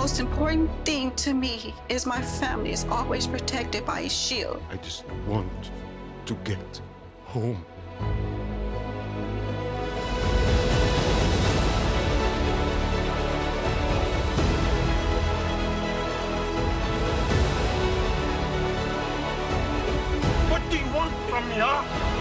most important thing to me is my family is always protected by a shield. I just want to get home. What do you want from me, huh?